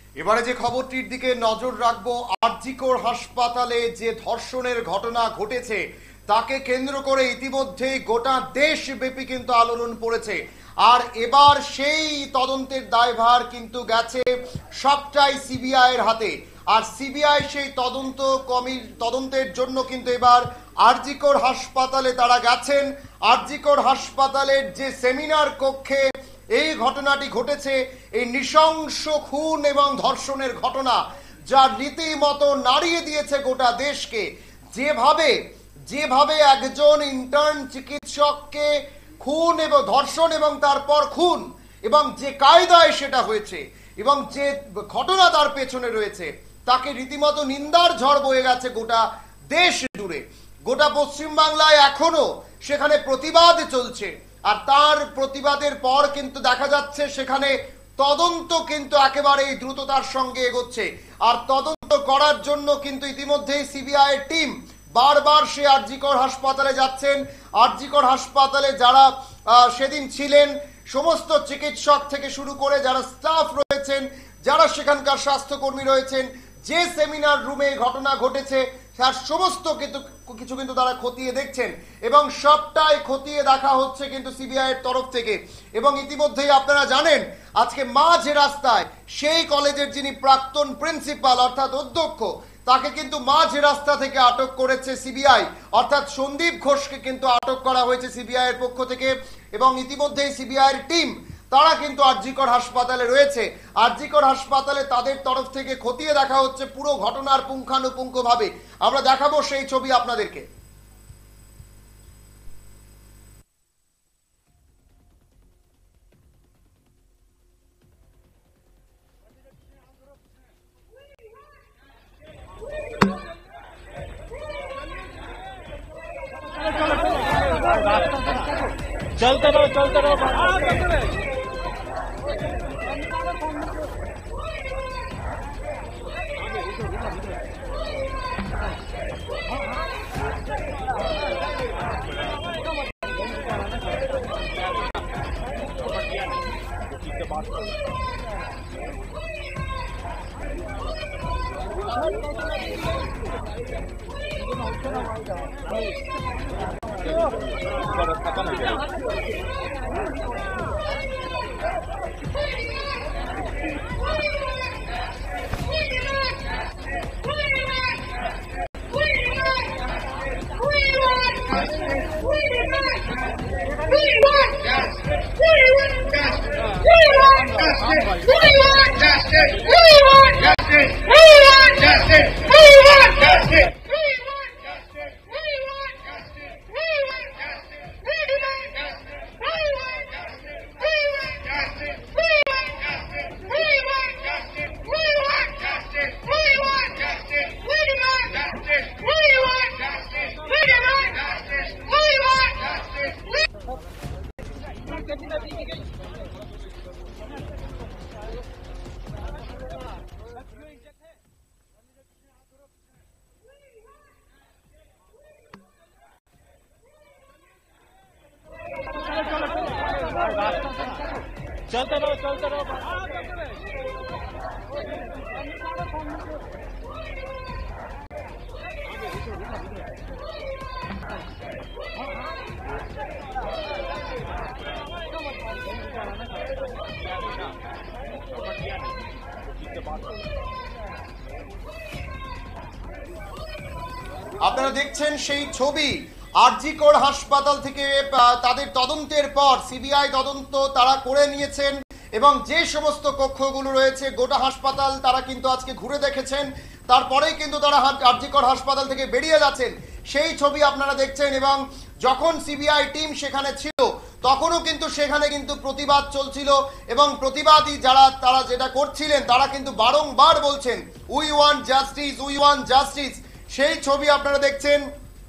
এবারে যে খবরটির দিকে নজর রাখবো, আরজিকর হাসপাতালে যে ধর্ষণের ঘটনা ঘটেছে তাকে কেন্দ্র করে ইতিমধ্যেই গোটা দেশব্যাপী কিন্তু আলোড়ন পড়েছে। আর এবার সেই তদন্তের দায়ভার কিন্তু গেছে সবটাই সিবিআই এর হাতে। আর সিবিআই সেই তদন্তের জন্য কিন্তু এবার আরজিকর হাসপাতালে তারা গেছেন। আরজিকর হাসপাতালের যে সেমিনার কক্ষে এই ঘটনাটি ঘটেছে, এই নৃশংস খুন এবং ধর্ষণের ঘটনা, যা রীতিমতো নাড়িয়ে দিয়েছে গোটা দেশকে। যেভাবে একজন ইন্টার্ন চিকিৎসককে খুন এবং ধর্ষণ এবং তারপর খুন, এবং যে কায়দায় সেটা হয়েছে এবং যে ঘটনা তার পেছনে রয়েছে, তাকে রীতিমতো নিন্দার ঝড় বয়ে গেছে গোটা দেশ জুড়ে। গোটা পশ্চিমবাংলায় এখনো সেখানে প্রতিবাদ চলছে। আর তার প্রতিবাদের পর কিন্তু দেখা যাচ্ছে সেখানে তদন্ত কিন্তু একেবারেই দ্রুততার সঙ্গে এগোচ্ছে। আর তদন্ত করার জন্য কিন্তু ইতিমধ্যেই সিবিআই এর টিম বারবার সে আরজিকর হাসপাতালে যাচ্ছেন। আরজিকর হাসপাতালে যারা সেদিন ছিলেন, সমস্ত চিকিৎসক থেকে শুরু করে যারা স্টাফ রয়েছেন, যারা সেখানকার স্বাস্থ্যকর্মী রয়েছেন, যে সেমিনার রুমে ঘটনা ঘটেছে তার সমস্ত কিছু কিন্তু তারা খতিয়ে দেখছেন এবং সবটাই খতিয়ে দেখা হচ্ছে কিন্তু সিবিআই এর তরফ থেকে। এবং ইতিমধ্যেই আপনারা জানেন আজকে মাঝ রাস্তায় সেই কলেজের যিনি প্রাক্তন প্রিন্সিপাল অর্থাৎ অধ্যক্ষ, তাকে কিন্তু মাঝ রাস্তা থেকে আটক করেছে সিবিআই, অর্থাৎ সন্দীপ ঘোষকে কিন্তু আটক করা হয়েছে সিবিআই এর পক্ষ থেকে। এবং ইতিমধ্যেই সিবিআই এর টিম তারা কিন্তু আরজিকর হাসপাতালে রয়েছে। আরজিকর হাসপাতালে তাদের তরফ থেকে খতিয়ে দেখা হচ্ছে পুরো ঘটনার পুঙ্খানুপুঙ্খ ভাবে। আমরা দেখাবো সেই ছবি আপনাদেরকে। चलते रहो আপনারা দেখছেন সেই ছবি। আরজিকর হাসপাতাল থেকে তাদের তদন্তের পর সিবিআই তদন্ত তারা করে নিয়েছেন এবং যে সমস্ত কক্ষগুলো রয়েছে গোটা হাসপাতাল তারা কিন্তু আজকে ঘুরে দেখেছেন। তারপরেই কিন্তু তারা আরজিকর হাসপাতাল থেকে বেরিয়ে যাচ্ছেন, সেই ছবি আপনারা দেখছেন। এবং যখন সিবিআই টিম সেখানে ছিল তখনও কিন্তু সেখানে কিন্তু প্রতিবাদ চলছিল এবং প্রতিবাদী তারা যেটা করছিলেন তারা কিন্তু বারংবার বলছেন we want justice, we want justice. সেই ছবি আপনারা দেখছেন।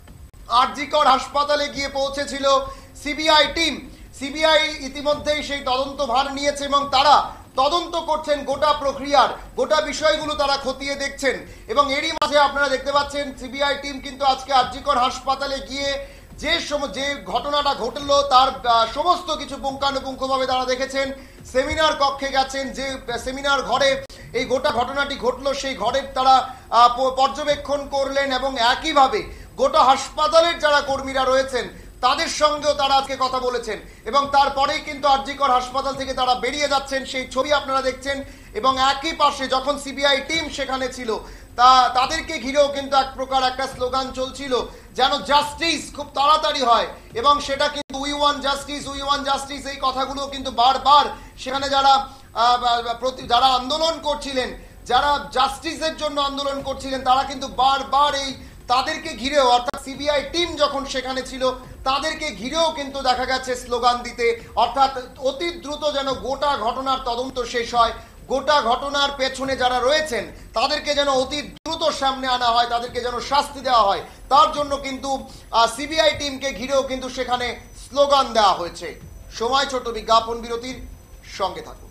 আরজিকর হাসপাতালে গিয়ে পৌঁছেছিল সিবিআই টিম। সিবিআই ইতিমধ্যেই সেই তদন্ত ভার নিয়েছে এবং তারা তদন্ত করছেন গোটা প্রক্রিয়ার, গোটা বিষয়গুলো তারা খতিয়ে দেখছেন। এবং এরই মাঝে আপনারা দেখতে পাচ্ছেন সিবিআই টিম কিন্তু আজকে আরজিকর হাসপাতালে গিয়ে যে ঘটনাটা ঘটলো তার সমস্ত কিছু পুঙ্খানুপুঙ্খভাবে তারা দেখেছেন। সেমিনার কক্ষে গেছেন, যে সেমিনার ঘরে এই গোটা ঘটনাটি ঘটলো সেই ঘরের তারা পর্যবেক্ষণ করলেন এবং একইভাবে গোটা হাসপাতালের যারা কর্মীরা রয়েছেন তাদের সঙ্গেও তারা আজকে কথা বলেছেন এবং তারপরেই কিন্তু আর.জি. কর হাসপাতাল থেকে তারা বেরিয়ে যাচ্ছেন, সেই ছবি আপনারা দেখছেন। এবং একই পাশে যখন সিবিআই টিম সেখানে ছিল তাদেরকে ঘিরেও কিন্তু এক প্রকার একটা স্লোগান চলছিল যেন জাস্টিস খুব তাড়াতাড়ি হয় এবং সেটা কিন্তু উই ওয়ান্ট জাস্টিস এই কথাগুলো কিন্তু বারবার সেখানে যারা আন্দোলন করছিলেন, যারা জাস্টিসের জন্য আন্দোলন করছিলেন তারা কিন্তু বারবার এই তাদেরকে ঘিরেও অর্থাৎ সিবিআই টিম যখন সেখানে ছিল তাদেরকে ঘিরেও কিন্তু দেখা গেছে স্লোগান দিতে, অর্থাৎ অতি দ্রুত যেন গোটা ঘটনার তদন্ত শেষ হয়, গোটা ঘটনার পেছনে যারা রয়েছেন তাদেরকে যেন অতি দ্রুত সামনে আনা হয়, তাদেরকে যেন শাস্তি দেওয়া হয়, তার জন্য কিন্তু সিবিআই টিমকে ঘিরেও কিন্তু সেখানে স্লোগান দেওয়া হয়েছে। সময় ছোট বিজ্ঞাপন বিরতির, সঙ্গে থাকুন।